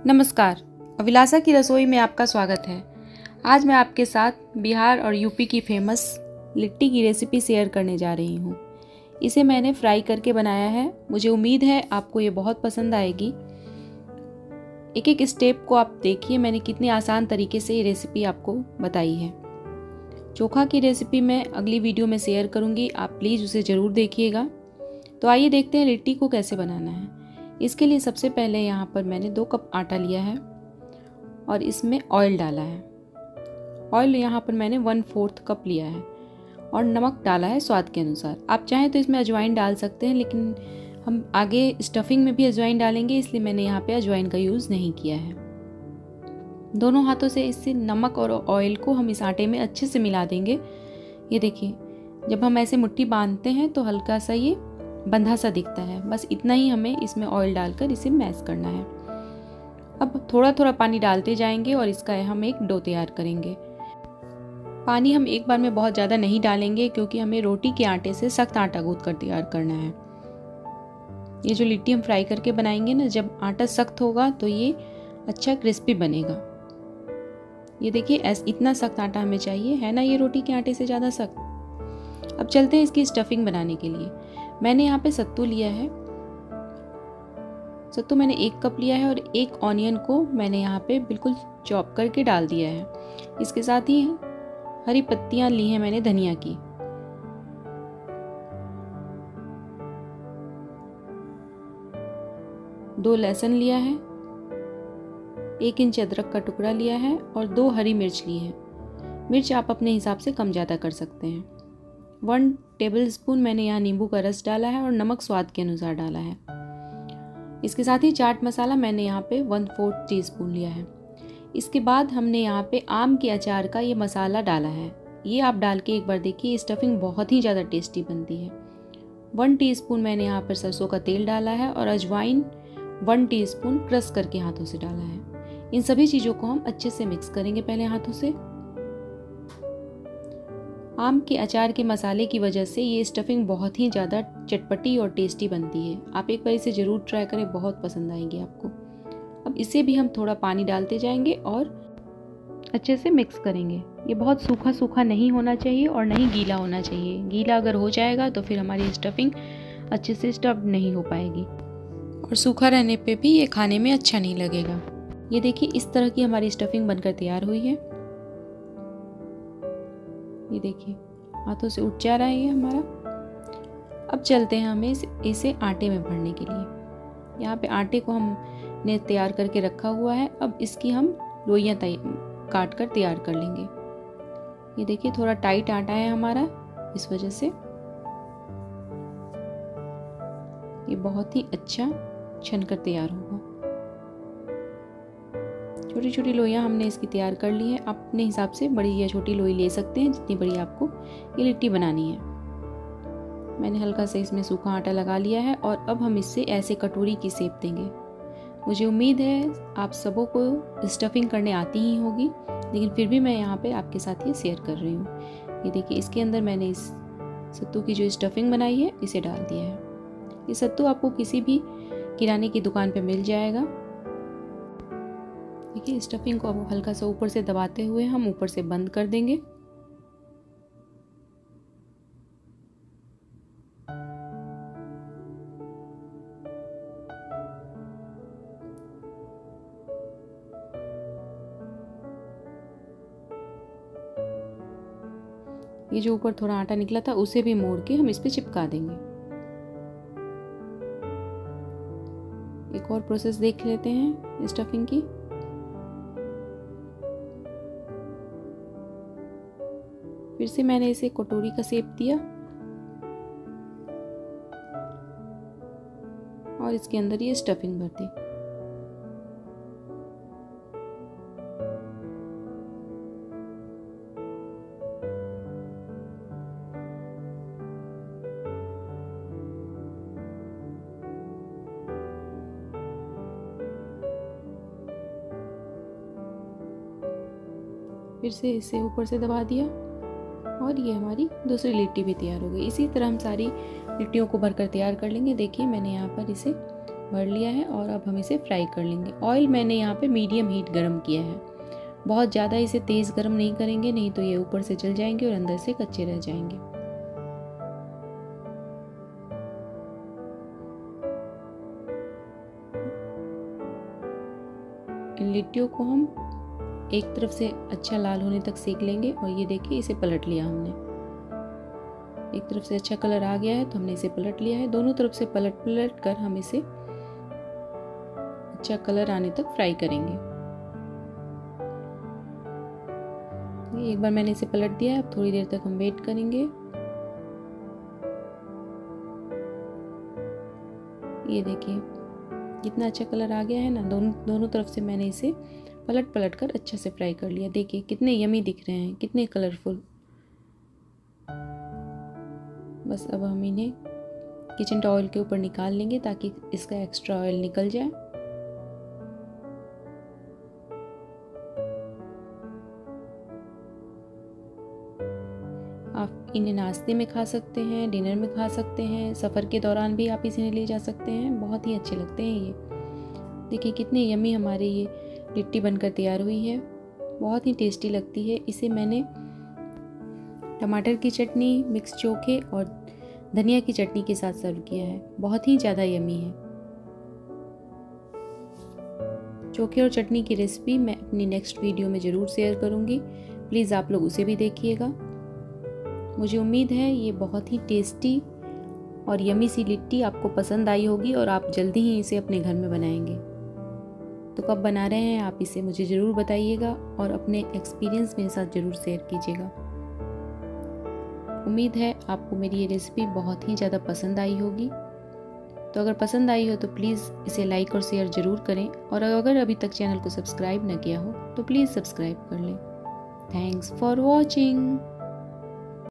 नमस्कार, अभिलाषा की रसोई में आपका स्वागत है। आज मैं आपके साथ बिहार और यूपी की फेमस लिट्टी की रेसिपी शेयर करने जा रही हूँ। इसे मैंने फ्राई करके बनाया है। मुझे उम्मीद है आपको ये बहुत पसंद आएगी। एक एक स्टेप को आप देखिए, मैंने कितनी आसान तरीके से ये रेसिपी आपको बताई है। चोखा की रेसिपी मैं अगली वीडियो में शेयर करूँगी, आप प्लीज़ उसे ज़रूर देखिएगा। तो आइए देखते हैं लिट्टी को कैसे बनाना है। इसके लिए सबसे पहले यहाँ पर मैंने 2 कप आटा लिया है और इसमें ऑयल डाला है। ऑयल यहाँ पर मैंने 1/4 कप लिया है और नमक डाला है स्वाद के अनुसार। आप चाहें तो इसमें अजवाइन डाल सकते हैं, लेकिन हम आगे स्टफिंग में भी अजवाइन डालेंगे, इसलिए मैंने यहाँ पे अजवाइन का यूज़ नहीं किया है। दोनों हाथों से इससे नमक और ऑयल को हम इस आटे में अच्छे से मिला देंगे। ये देखिए, जब हम ऐसे मुट्ठी बांधते हैं तो हल्का सा ये बंधा सा दिखता है। बस इतना ही हमें इसमें ऑयल डालकर इसे मैश करना है। अब थोड़ा थोड़ा पानी डालते जाएंगे और इसका हम एक डो तैयार करेंगे। पानी हम एक बार में बहुत ज़्यादा नहीं डालेंगे, क्योंकि हमें रोटी के आटे से सख्त आटा गूंथ कर तैयार करना है। ये जो लिट्टी हम फ्राई करके बनाएंगे ना, जब आटा सख्त होगा तो ये अच्छा क्रिस्पी बनेगा। ये देखिए, इतना सख्त आटा हमें चाहिए, है ना, ये रोटी के आटे से ज़्यादा सख्त। अब चलते हैं इसकी स्टफिंग बनाने के लिए। मैंने यहाँ पे सत्तू लिया है। सत्तू मैंने 1 कप लिया है और 1 ऑनियन को मैंने यहाँ पे बिल्कुल चॉप करके डाल दिया है। इसके साथ ही हरी पत्तियां ली हैं मैंने धनिया की। दो लहसुन लिया है, 1 इंच अदरक का टुकड़ा लिया है और 2 हरी मिर्च ली है। मिर्च आप अपने हिसाब से कम ज़्यादा कर सकते हैं। 1 टेबलस्पून मैंने यहाँ नींबू का रस डाला है और नमक स्वाद के अनुसार डाला है। इसके साथ ही चाट मसाला मैंने यहाँ पे 1/4 टीस्पून लिया है। इसके बाद हमने यहाँ पे आम के अचार का ये मसाला डाला है। ये आप डाल के एक बार देखिए, स्टफिंग बहुत ही ज़्यादा टेस्टी बनती है। 1 टीस्पून मैंने यहाँ पर सरसों का तेल डाला है और अजवाइन 1 टीस्पून क्रश करके हाथों से डाला है। इन सभी चीज़ों को हम अच्छे से मिक्स करेंगे पहले हाथों से। आम के अचार के मसाले की वजह से ये स्टफिंग बहुत ही ज़्यादा चटपटी और टेस्टी बनती है। आप एक बार इसे ज़रूर ट्राई करें, बहुत पसंद आएगी आपको। अब इसे भी हम थोड़ा पानी डालते जाएंगे और अच्छे से मिक्स करेंगे। ये बहुत सूखा सूखा नहीं होना चाहिए और नहीं गीला होना चाहिए। गीला अगर हो जाएगा तो फिर हमारी स्टफिंग अच्छे से स्टफ नहीं हो पाएगी और सूखा रहने पे भी ये खाने में अच्छा नहीं लगेगा। ये देखिए, इस तरह की हमारी स्टफिंग बनकर तैयार हुई है। ये देखिए, हाथों से उठ जा रहा है ये हमारा। अब चलते हैं हमें इसे आटे में भरने के लिए। यहाँ पे आटे को हमने तैयार करके रखा हुआ है। अब इसकी हम लोइयाँ काट कर तैयार कर लेंगे। ये देखिए, थोड़ा टाइट आटा है हमारा, इस वजह से ये बहुत ही अच्छा छन कर तैयार होगा। छोटी छोटी लोइयाँ हमने इसकी तैयार कर ली है। आप अपने हिसाब से बड़ी या छोटी लोई ले सकते हैं, जितनी बड़ी आपको ये लिट्टी बनानी है। मैंने हल्का से इसमें सूखा आटा लगा लिया है और अब हम इससे ऐसे कटोरी की शेप देंगे। मुझे उम्मीद है आप सबों को स्टफिंग करने आती ही होगी, लेकिन फिर भी मैं यहाँ पे आपके साथ ये शेयर कर रही हूँ। ये देखिए, इसके अंदर मैंने इस सत्तू की जो स्टफिंग बनाई है इसे डाल दिया है। ये सत्तू आपको किसी भी किराने की दुकान पे मिल जाएगा। देखिए, स्टफिंग को अब हल्का सा ऊपर से दबाते हुए हम ऊपर से बंद कर देंगे। ये जो ऊपर थोड़ा आटा निकला था उसे भी मोड़ के हम इस पे चिपका देंगे। एक और प्रोसेस देख लेते हैं स्टफिंग की। फिर से मैंने इसे कटोरी का शेप दिया और इसके अंदर ये स्टफिंग भर दी। फिर से इसे ऊपर से दबा दिया और ये हमारी दूसरी लिट्टी भी तैयार हो गई। इसी तरह हम सारी लिट्टियों को भरकर तैयार कर लेंगे। देखिए, मैंने यहाँ पर इसे भर लिया है और अब हम इसे फ्राई कर लेंगे। ऑयल मैंने यहाँ पे मीडियम हीट गरम किया है, बहुत ज़्यादा इसे तेज़ गरम नहीं करेंगे, नहीं तो ये ऊपर से जल जाएंगे और अंदर से कच्चे रह जाएंगे। इन लिट्टियों को हम एक तरफ से अच्छा लाल होने तक सेक लेंगे और ये देखिए इसे पलट लिया हमने। एक तरफ से अच्छा कलर आ गया है तो हमने इसे पलट लिया है। दोनों तरफ से पलट पलट कर हम इसे अच्छा कलर आने तक फ्राई करेंगे। एक बार मैंने इसे पलट दिया है, अब थोड़ी देर तक हम वेट करेंगे। ये देखिए कितना अच्छा कलर आ गया है ना। दोनों तरफ से मैंने इसे पलट पलट कर अच्छा से फ्राई कर लिया। देखिए कितने यमी दिख रहे हैं, कितने कलरफुल। बस अब हम इन्हें किचन टॉवल के ऊपर निकाल लेंगे ताकि इसका एक्स्ट्रा ऑयल निकल जाए। आप इन्हें नाश्ते में खा सकते हैं, डिनर में खा सकते हैं, सफ़र के दौरान भी आप इसे ले जा सकते हैं। बहुत ही अच्छे लगते हैं ये। देखिए कितने यमी हमारे ये लिट्टी बनकर तैयार हुई है, बहुत ही टेस्टी लगती है। इसे मैंने टमाटर की चटनी, मिक्स चोखे और धनिया की चटनी के साथ सर्व किया है। बहुत ही ज़्यादा यमी है। चोखे और चटनी की रेसिपी मैं अपनी नेक्स्ट वीडियो में ज़रूर शेयर करूँगी, प्लीज़ आप लोग उसे भी देखिएगा। मुझे उम्मीद है ये बहुत ही टेस्टी और यमी सी लिट्टी आपको पसंद आई होगी और आप जल्दी ही इसे अपने घर में बनाएंगे। तो कब बना रहे हैं आप इसे मुझे ज़रूर बताइएगा और अपने एक्सपीरियंस मेरे साथ ज़रूर शेयर कीजिएगा। उम्मीद है आपको मेरी ये रेसिपी बहुत ही ज़्यादा पसंद आई होगी। तो अगर पसंद आई हो तो प्लीज़ इसे लाइक और शेयर ज़रूर करें, और अगर अभी तक चैनल को सब्सक्राइब न किया हो तो प्लीज़ सब्सक्राइब कर लें। Thanks for watching.